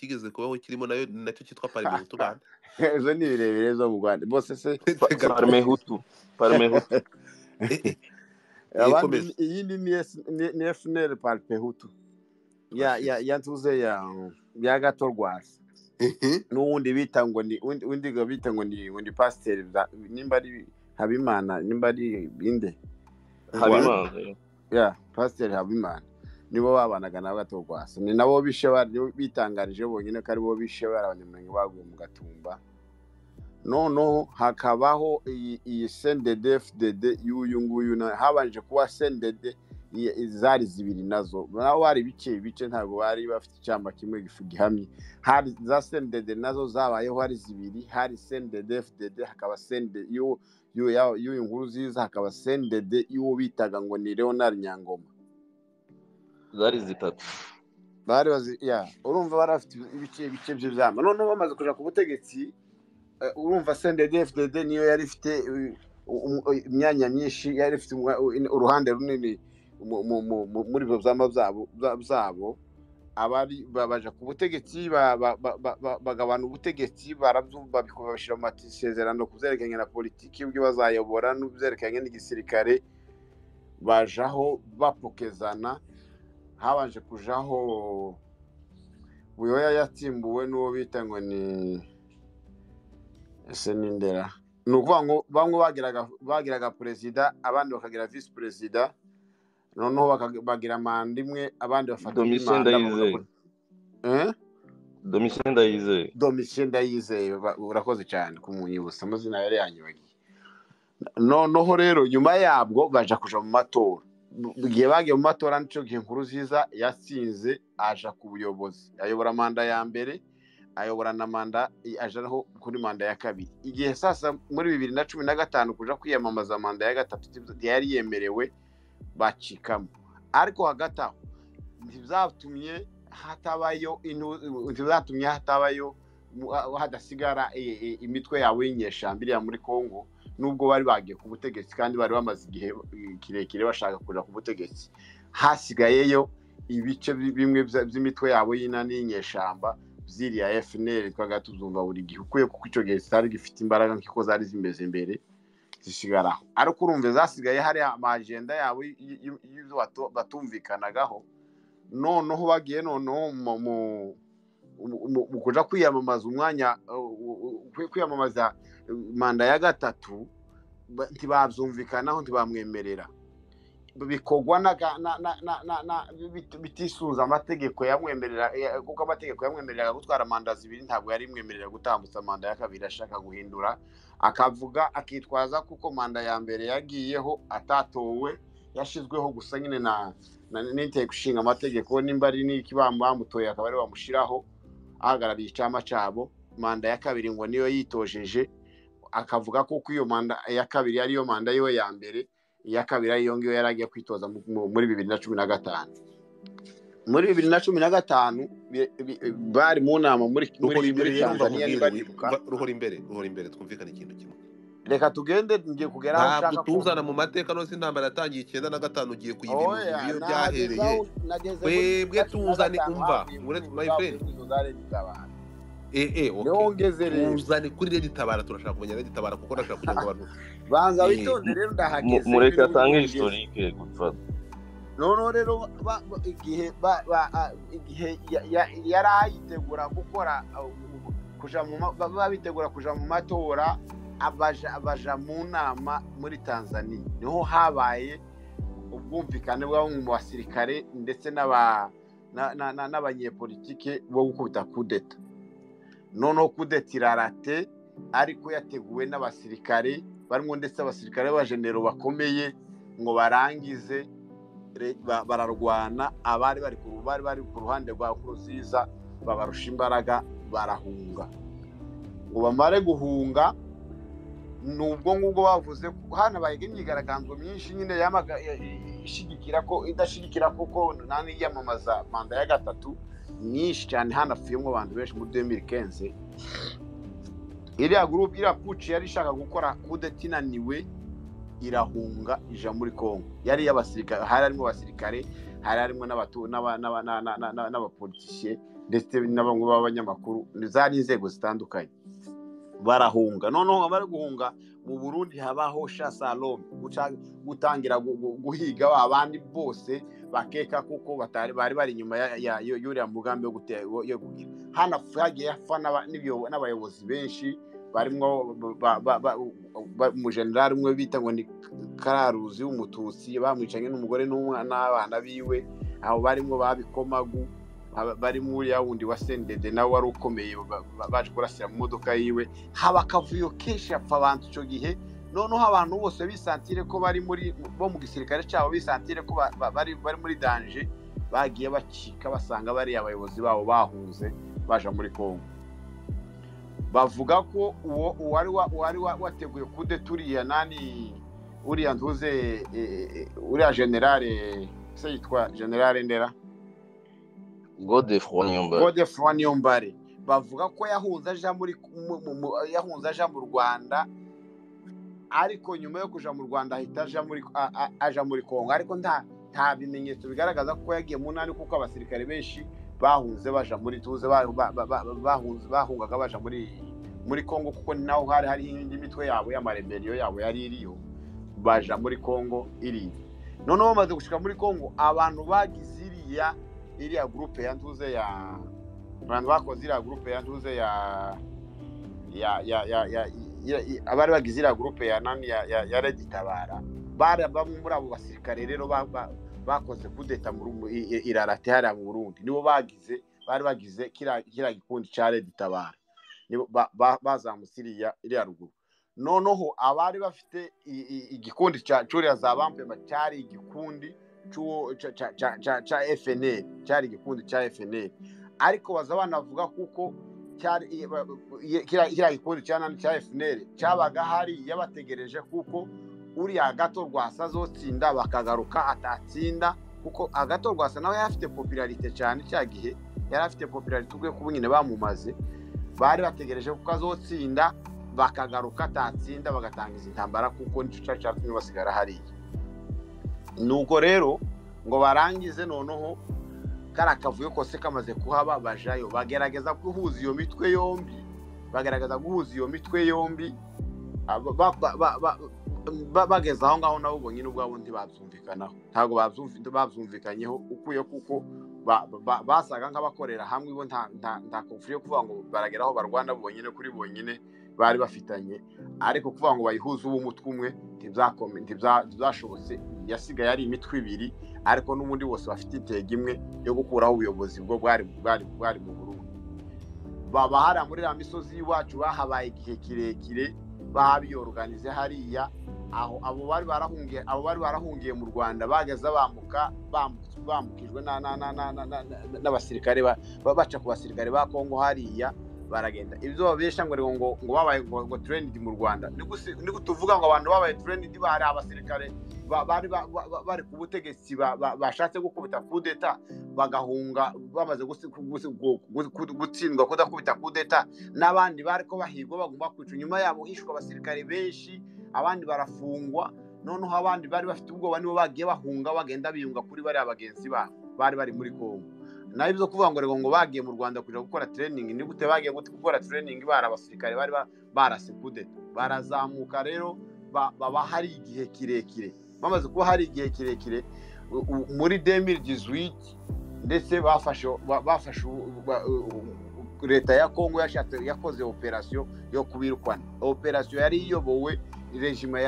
kigeze kubaho kirimo nayo nacyo cyitwa parme hutu Rwanda. Ezo ni birebire zo mu Rwanda bose se parme hutu abandi iyindi ni FNL parme hutu ya ntuze ya gato Rwasa n'uwundi bita ngo ni undi bita ngo ni pasteur nimba ari Habimana nimba ari binde Habimana ya pasteur Habimana nibo babanaga na gato Rwasa ni nabo bishe bitangarije bonyine ko ari bo bishe abanyamurenge baguye mu Gatumba no hakabaho iyi CNDD-FDD y'uyu nguyu habanje kuba CNDD zari zibiri nazo naho bari bice ntabwo bari bafite icyamba kimwe gihamye hari za CNDD nazo zabayeho hari zibiri hari CNDD-FDD hakaba CNDD y'uyu nkuru ziza hakaba CNDD y'uwo bitaga ngo ni Leonard Nyangoma zari zitatu bari urumva barafite ibice by'izama none bamaze kuja ku butegetsi urumva CNDD-FDD niyo yari ifite imyanya myinshi yari ifite uruhande runini muri byo zabo abari babaje ku butegetsi bagabana ubutegetsi babikubashira mu masezerano kuzerekanye na politiki y'ubwo bazayobora n'ubyerekanye n'igisirikare bajaho bapokezana habanje kujaho Buyoya yatsimbuwe n'uwo bita ngo ni Senindera nukuvuga ngo bamwe bagiraga president abandi bakagira vice president noneho bagira manda imwe abandi bafata Domitien Ndayizeye urakoze cyane kumunyibutsa amazina yari yanyibagiye noneho rero nyuma yabwo baje kuja mu matora gihe bagiye mu matora nico gihe nkuru ziza yatsinze aja ku buyobozi ayobora manda ya mbere ayobora na manda ajaraho kuri manda ya kabiri igihe sasa muri 2015 kuja kwiyamamaza manda ya gatatu yari yemerewe bacikamo ariko hagati aho ntizatumye hatabayo hadasigara imitwe yawe y'inyeshambiri ya muri Kongo nubwo bari bagiye ku butegetsi kandi bari bamaze igihe kirekire bashaka kuja ku butegetsi hasigayeyo ibice bimwe by'imitwe yawe y'inani y'inyeshamba ziriya FNL twagatuzumva buri gihe ukuye kuko ico gihe zari gifite imbaraga nkiko zari zimeze imbere zishigaraho ariko urumve zasigaye hari amagenda yawe y'ivyo batumvikanagaho noneho bagiye noneho mu kuja kwiyamamaza umwanya kwiyamamaza manda ya gatatu ntibavyumvikanaho ntibamwemerera bikogwa bitisuza amategeko yamwemerera kuko amategeko yamwemerera gutwara manda zibiri ntabwo yari mwemerera gutambutsa manda ya kabiri ashaka guhindura akavuga akitwaza kuko manda ya mbere yagiyeho atatowe yashizweho gusa nyine na n'inteko gushinga amategeko nimba ari n'ikibambamutoye akaba ari bamushiraho ahagarariye icama cabo manda ya kabiri ngo niyo yitojeje akavuga ko iyo manda ya kabiri ari yo manda yo ya mbere iya kabiri ariyo ngiyo yaragiye kwitoza muri 2015 muri 2015 bari mu nama muri Tanzania ruhora imbere twumvikana ikintu kimwe reka tugende ngiye kugera aho ushaka tuzana mu mateka no sintambara yatangiye 95 ugiye kuyibimuza iyo byahereye webwe tuzane umva my friend tuzane kuri RED TABARA turashaka kumenya RED TABARA kuko ndashaka kugira ngo abantu banza witonde rero ndahageze mureka atange historique gutfata no rero igihe yarayitegura gukora kuja mu matora abaja mu nama muri Tanzania niho habaye ubwumvikane bw'abo mu basirikare ndetse n'abanyepolitike bo gukubita kudeta noneho kudeta irarate ariko yateguwe n'abasirikare barimo ndetse abasirikare b'abajenero bakomeye ngo barangize bararwana abari bari ku ruhande rwa Nkurunziza babarusha imbaraga barahunga ngo bamare guhunga nubwo ngubwo bavuze hana bayige imyigaragambyo myinshi nyine yamaga ishigikira ko idashigikira kuko nani yamamaza manda ya gatatu nyinshi cyane hanafiyemo abantu benshi muri 2015 iriya group irapuci yari ishaka gukora kudetina niwe irahunga ija muri Kongo yari yabasirikare hari harimo abasirikare hari harimo n'abapoliticiens ndetse n'abamwe b'abanyamakuru zari inzego zitandukanye barahunga. Noneho bari guhunga mu Burundi habaho chasalome gutangira guhiga abandi bose bakeka kuko bari bari inyuma y'uriya mugambi yo kugira hana hagiye afana n'abayobozi benshi barimo mu general umwe bita ngo ni Kararuzi w'umututsi bamwicanye n'umugore n'abana biwe aho barimo babikomagu bari muri ya wundi wa sendede nawe wari ukomeye baje kurasira mu modoka yiwe haba kavuyo kenshi apfa abantu cyo gihe. Noneho abantu bose bisantire ko bari muri bo mu gisirikare cyabo bisantire ko bari muri danger bagiye bacika basanga bari abayobozi babo bahunze baje muri Kongo. Bavuga ko uwo wari wateguye kude turiya nani uriya ntuze uriya generale se yitwa generale Ndera Godefroid Niyombare bavuga ko yahunze aja mu Rwanda ariko nyuma yo kuja mu Rwanda ahita aja muri Kongo ariko nta bimenyetso bigaragaza ko yagiye mu nani kuko abasirikare benshi bahunze baja muri tuze bahungaga baja muri Kongo kuko naho hari indi mitwe yabo y'amarebellion yabo yari iriyo baja muri Kongo iri. Noneho bamaze gushika muri Kongo abantu bagize iriya groupe yantuze ya abantu bakoze iriya groupe yantuze ya abari bagize iriya groupe ya nani ya RED TABARA bari bamwe muri abo basirikare rero bakoze kudeta irarate hariya mu Burundi nibo bari bagize kira gikundi ca RED TABARA nibo bazamusiriya iriya ruguru. Noneho abari bafite igikundi ca curiya za bampe cyari igikundi cha FNL cyari igikundi cha FNL ariko baza banavuga kuko cyari kira gikundi cha FNL cyabaga hari yabategereje kuko uri Agathon Rwasa azotsinda bakagaruka atatsinda kuko Agathon Rwasa nawe yafite popularité cyane cyagihe yari afite popularité ubwe kuko nyine bamumaze bari bategereje kuko azotsinda bakagaruka atatsinda bagatangiza intambara kuko nico cyatumye basigara hariya. Nuko rero ngo barangize noneho karakavuye kose kamaze kuhaba bajayo bagerageza guhuza iyo mitwe yombi bageza aho ngaho nabo bonyine ubwabo ntibabyumvikanaho ntago babyumvikanyeho ukuye kuko basaga nk'abakorera hamwe bo nta konflikt yo kuvuga ngo barageraho barwana bonyine kuri bonyine bari bafitanye ariko kuvuga ngo bayihuze ubumutwe umwe ntibyashobotse yasigaye ari imitwe ibiri ariko n'ubundi bose bafite intego imwe yo gukuraho ubuyobozi bwo bwari mu Burundi. Bahara muri ya misozi y'iwacu bahabaye igihe kirekire babiyorganize hariya aho abo bari barahungiye mu Rwanda bageze bambukijwe n'abasirikare baca ku basirikare ba Kongo hariya baragenda ibyo babesha ngo babaye ngo trend mu Rwanda ni kutuvuga ngo abantu babaye trend bari abasirikare bari ku butegetsi bashatse gukubita kudeta bagahunga bamaze gutsindwa kudakubita kudeta n'abandi bari ko bahigwa bagomba kwica nyuma yabo hishwa abasirikare benshi abandi barafungwa. Noneho abandi bari bafite ubwoba nibo bagiye bahunga bagenda biyunga kuri bari abagenzi bari muri Kongo. Nayo byo kuvuga ngo bagiye mu Rwanda kuja gukora training ni gute bagiye gukora training bari abasirikare bari barase kudeta barazamuka rero baba hari igihe kirekire bamaze kuba hari igihe kirekire muri 2018 ndetse bafashe leta ya Kongo yakoze operation yo kubirukana. Operation yari iyobowe regime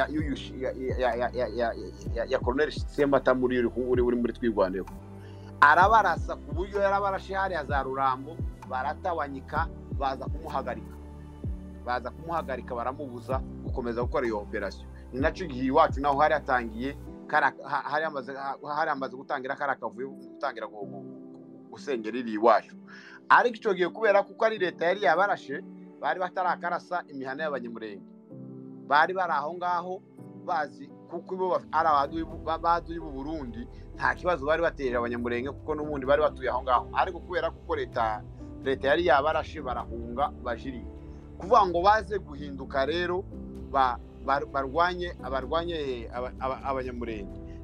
ya Colonel Sembata muri twigwaneho arabarasa ku buryo yarabarashe hari za Rurambo baratawanyika baza kumuhagarika baramubuza gukomeza gukora iyo operation. Ni naco gihe iwacu naho hari atangiye hari amaze gutangira karakavuye gutangira gusengera iri iwacu ariko ico gihe kubera kuko ari leta yari yabarashe bari batarakarasa imihana y'abanyamurenge bari baraho ngaho bazi kuko ibo ari abaduyi b'u Burundi nta kibazo bari bateje abanyamurenge kuko n'ubundi bari batuye aho ngaho ariko kubera kuko leta yari yabarashe barahunga bajiri kuvuga ngo baze guhinduka rero barwanye abanyamurenge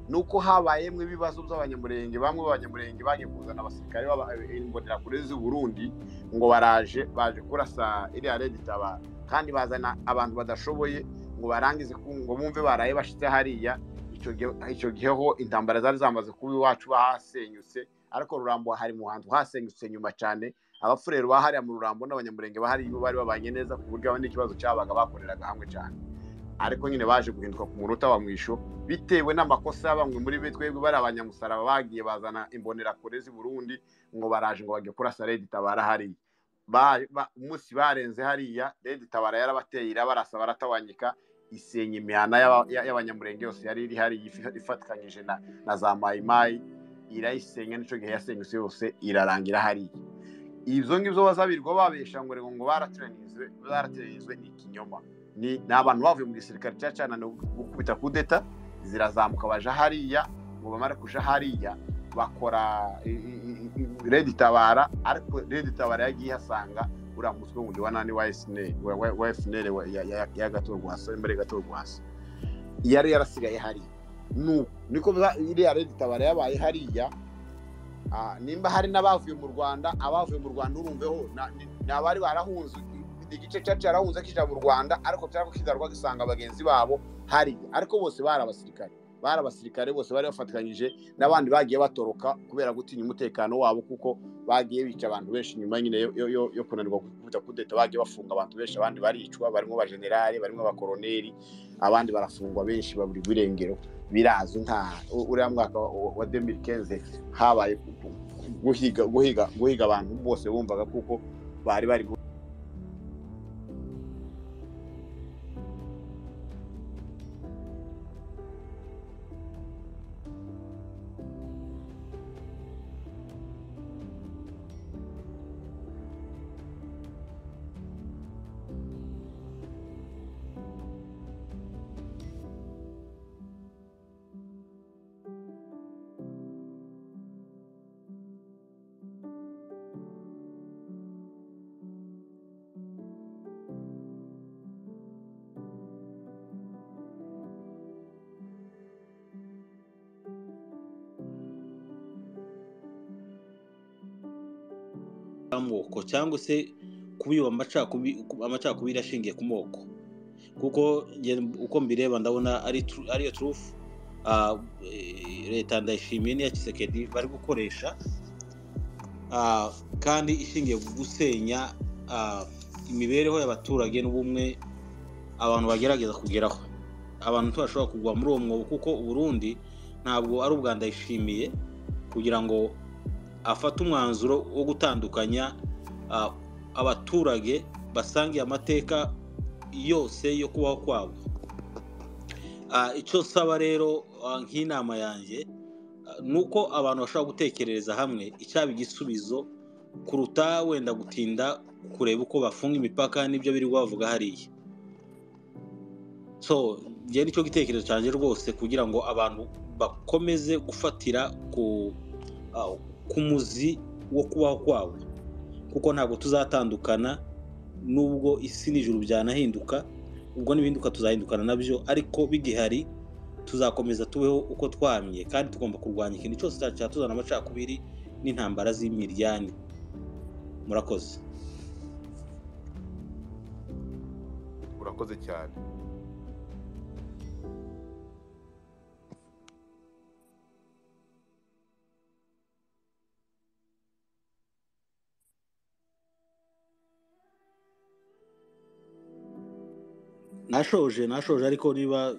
nuko habayemwe ibibazo by'abanyamurenge bamwe b'abanyamurenge bagiye kuzana abasirikare b'imbonera kuri z'u Burundi ngo baje kurasa iriya RED TABARA kandi bazana abantu badashoboye ngo barangize ngo bumve baraye bashitse hariya icyo giheho intambara zari zamaze kuba iwacu bahasenyutse ariko Rurambo hari mu hantu hasenyutse nyuma cyane abafurero bahariya mu Rurambo n'abanyamurenge bahari bari babanye neza ku buryo abandi ikibazo cyabaga bakoreraga hamwe cyane ariko nyine baje guhinduka ku munota wa mwisho bitewe n'amakosa bamwe muri betwebwe bari abanyamusaraba bagiye bazana imbonera kure z'u Burundi ngo baraje ngo bagiye kurasa RED TABARA hariya umunsi barenze hariya RED TABARA yarabateye irabarasa baratawanyika isenya imihana y'abanyamurenge yose yari iri hari ifatikanyije na za mayimayi irayisenya nico gihe yasenyuse yose irarangira hariya ivyo ngivyo bazabirwa babesha ngo barateranizwe n'ikinyoma ni abantu bavuye mu gisirikare cyacana no gukubita kudeta zirazamuka baje hariya ngo bamara kuja hariya bakora RED TABARA ariko RED TABARA yagiye hasanga uramutwe ngo wa nani wa FNL ya gatorwasa imbere gatorwasa yari yarasigaye hari niko iriya RED TABARA yabaye hariya nimba hari n'abavuye mu Rwanda urumveho n'abari barahunze igice cyarahunze kija mu Rwanda ariko cyarako kidarwa gisanga abagenzi babo hari ariko bose bari abasirikare bose bari bafatikanyije n'abandi bagiye batoroka kubera gutinya umutekano wabo kuko bagiye bica abantu benshi nyuma nyine yo kunanirwa gukubita kudeta bagiye bafunga abantu benshi abandi baricwa barimo ba generale barimo ba koroneli abandi barafungwa benshi baburi birengero birazo nta uriya mwaka wa 2015 habaye guhiga abantu bose bumvaga kuko bari amoko cyangwa se kubiba amacakubiri ashingiye ku moko kuko uko mbireba ndabona ariyo truth leta ndayishimiye n'iya Kisekedi bari gukoresha kandi ishingiye gusenya imibereho y'abaturage n'ubumwe abantu bagerageza kugeraho abantu tubashobora kugwa muri uwo mwobo kuko Burundi ntabwo ari ubwa ndayishimiye kugira ngo afata umwanzuro wo gutandukanya abaturage basangiye amateka yose yo kubaho kwabo. Icyo saba rero nk'inama yanjye nuko abantu bashobora gutekerereza hamwe icyaba igisubizo kuruta wenda gutinda kureba uko bafunga imipaka n'ibyo biri bavuga hariya. So njye nicyo gitekerezo cyanjye rwose kugira ngo abantu bakomeze gufatira ku muzi wo kubaho kwabo kuko ntabwo tuzatandukana nubwo isi n'ijuru byanahinduka, ubwo nibihinduka tuzahindukana nabyo, ariko bigihari tuzakomeza tubeho uko twamye kandi tugomba kurwanya ikintu cyose cyatuzana amacakubiri n'intambara z'imiryane. Murakoze. Urakoze cyane. Nashoje ariko niba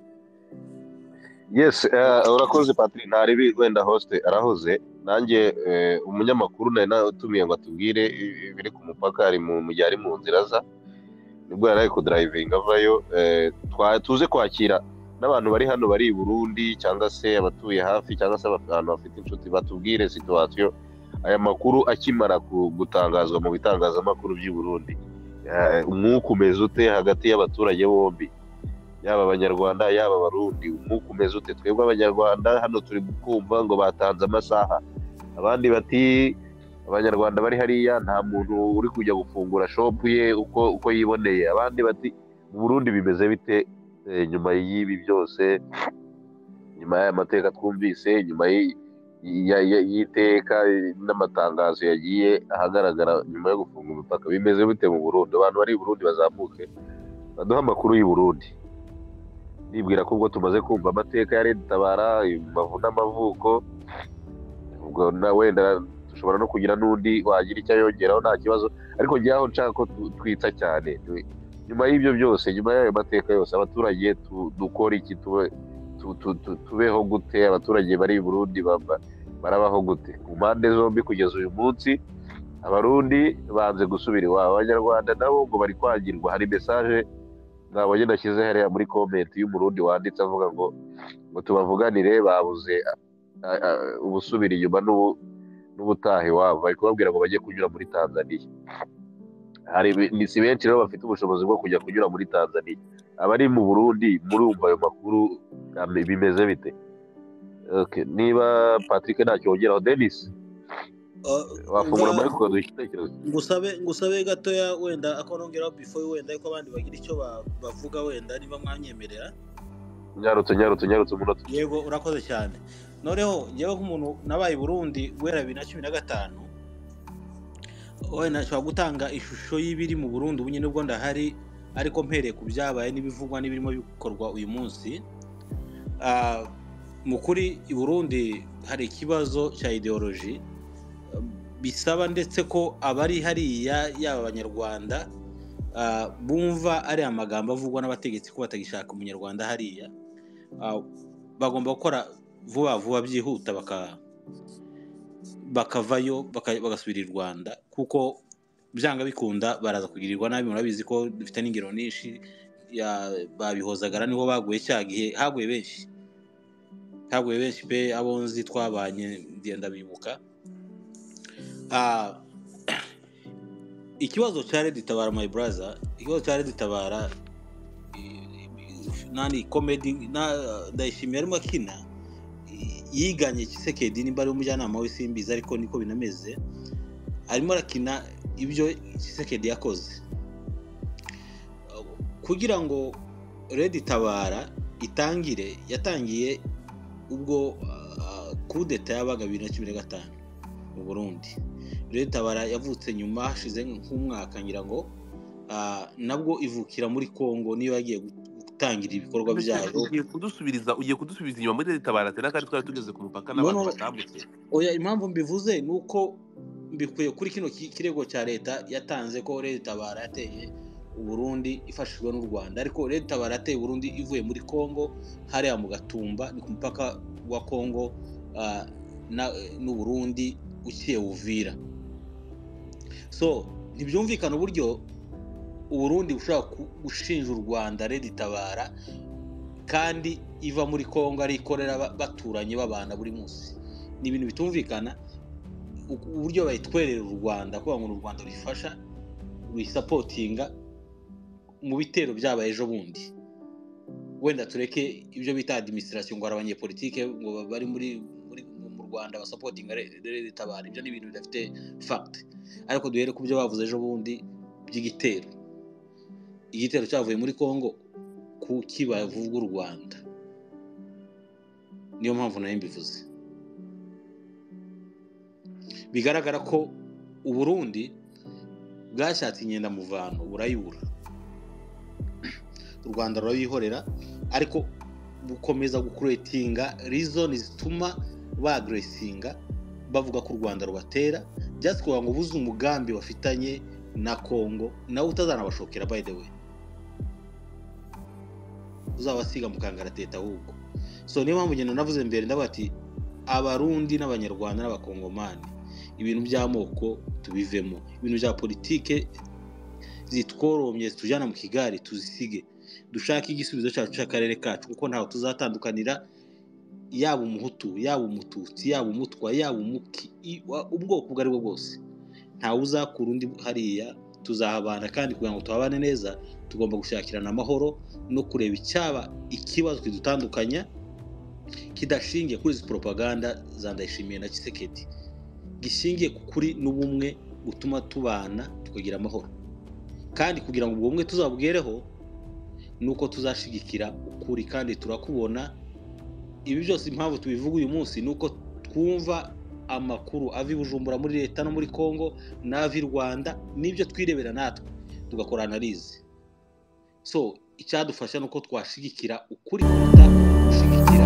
yes urakoze Patrick, ntari wenda host arahoze nanjye umunyamakuru nari natumiye ngo atubwire biri ku mupaka ari mu mujyari mu nzira za nibwo yari ku driving avayo tuze kwakira n'abantu bari hano bari i Burundi cyangwa se abatuye hafi cyangwa se abantu bafite inshuti batubwire situation aya makuru akimara gutangazwa mu bitangazamakuru by'i Burundi. Umwuka umeze ute hagati y'abaturage bombi, yaba abanyarwanda yaba abarundi? Umwuka umeze ute? Twebwe abanyarwanda hano turi kumva ngo batanze amasaha, abandi bati abanyarwanda bari hariya nta muntu uri kujya gufungura shop ye uko yiboneye, abandi bati mu Burundi bimeze bite nyuma y'ibi byose nyuma y'aya mateka twumvise, nyuma y'iteka n'amatangazo yagiye ahagaragara nyuma yo gufunga imipaka, bimeze bite mu Burundi? Abantu bari i Burundi bazamuke baduha amakuru y'u Burundi. Nibwira ko ubwo tumaze kumva amateka ya RED TABARA, imbavu n'amavuko, ubwo na wenda dushobora no kugira n'undi wagira icyo yongeraho nta kibazo, ariko njyaho nshaka ko twita cyane nyuma y'ibyo byose, nyuma y'ayo mateka yose, abaturage dukora iki? Tubeho gute? Abaturage bari i Burundi barabaho gute? Ku mpande zombi kugeza uyu munsi abarundi banze gusubira iwabo, abanyarwanda nabo ngo bari kwangirwa. Hari message nabonye nashyize hariya muri comment y'umurundi wanditse avuga ngo tubavuganire, babuze ubusubira inyuma n'ubutaha iwabo, bari kubabwira ngo bajye kunyura muri Tanzania. Ni si benshi rero bafite ubushobozi bwo kujya kunyura muri Tanzania. Abari mu Burundi murumva ayo makuru bimeze bite? Okay, niba Patrick ntacyo wongeraho, Dennis wafungura muri ko dushitekerezo. ngusabe gatoya wenda akonongeraho before wenda ko abandi bagira icyo bavuga, wenda niba mwanyemerera. Nyarutse umunota. Yego, urakoze cyane. Noneho ngewe nk'umuntu nabaye i Burundi guhera 2015, wenda nshobora gutanga ishusho y'ibiri mu Burundi ubu nyine ubwo ndahari, ariko mpereye ku byabaye n'ibivugwa n'ibirimo bikorwa uyu munsi. Mu kuri i Burundi hari ikibazo cya ideology bisaba ndetse ko abari hariya yaba abanyarwanda bumva ari amagambo avugwa n'abategetsi ko batagishaka umunyarwanda hariya, bagomba gukora vuba byihuta bakavayo bagasubira i Rwanda, kuko byanga bikunda baraza kugirirwa nabi. Murabizi ko dufite n'ingero nyinshi babihozagara niho baguye cya gihe, haguye benshi pe, abonzi twabanye ndenda bibuka. Ikibazo cya RED TABARA, my brother, ikibazo cya RED TABARA nani comedy ndayishimiye arimo akina yiganye Tshisekedi, nimba ari umujyanama w'isimbiza, ariko niko binameze. Arimo arakina ibyo Tshisekedi yakoze kugira ngo RED TABARA yatangiye ubwo kudeta yabaga 2015 mu Burundi. RED TABARA yavutse nyuma hashize nk'umwaka ngira ngo, nabwo ivukira muri Kongo, niyo yagiye gutangira ibikorwa byayo. Ugiye kudusubiza inyuma muri RED TABARA tena, kandi twari tugeze ku mupaka n'abantu batambutse. Oya, impamvu mbivuze nuko mbikuye kuri kino kirego cya leta yatanze ko RED TABARA yateye u Burundi ifashijwe n'u Rwanda, ariko RED TABARA yateye u Burundi ivuye muri Kongo, hariya mu Gatumba, ni ku mupaka wa Kongo n'u Burundi ukiye Uvira. So ntibyumvikana uburyo u Burundi bushobora gushinja u Rwanda RED TABARA kandi iva muri Kongo ari ikorera baturanye babana buri munsi. Ni ibintu bitumvikana uburyo bayitwerera u Rwanda, kuba ngo u Rwanda rufasha ruyisapotinga mu bitero byabaye ejo bundi. Wenda tureke ibyo bita administration ngo abanyepolitike ngo bari mu Rwanda basapotinga RED TABARA, ibyo ni ibintu bidafite fact. Ariko duhere ku byo bavuze ejo bundi by'igitero. Igitero cyavuye muri Kongo ku kibavuga u Rwanda, niyo mpamvu nayo mbivuze. Bigaragara ko u Burundi bwashatse inyenda muvano burayibura, u Rwanda rurabihorera, ariko bukomeza gukuretinga reason zituma bagressinga bavuga ko u Rwanda rubatera, just kugira ngo buze umugambi bafitanye na Kongo nawe utazanabashokera. By the way, uzabasiga mukangarateta ahubwo. So niyo mpamvu ngendo navuze mbere ndabati abarundi n'abanyarwanda n'abakongomani, ibintu by'amoko tubivemo, ibintu bya politike zitworomye tujana mu Kigali tuzisige, dushaka igisubizo cyacu cy'akarere kacu, kuko ntaho tuzatandukanira, yaba umuhutu, yaba umututsi, yaba umutwa, yaba umuki, ubwoko ubwo ari bwo bwose, ntawe uzakura undi hariya. Tuzahabana, kandi kugira ngo tuhabane neza tugomba gushakirana amahoro no kureba icyaba ikibazo kidutandukanya kidashingiye kuri izi propaganda za Ndayishimiye na Tshisekedi, gishingiye kuri n'ubumwe gutuma tubana tukagira amahoro. Kandi kugira ngo ubwo bumwe tuzabwereho nuko tuzashigikira ukuri, kandi turakubona ibi byose impamvu tubivuga uyu munsi nuko twumva amakuru ava i Bujumbura muri leta no muri Kongo n'ava i Rwanda nibyo twirebera natwe tugakora analyse. So icyadufasha nuko twashigikira ukuri kuruta gushigikira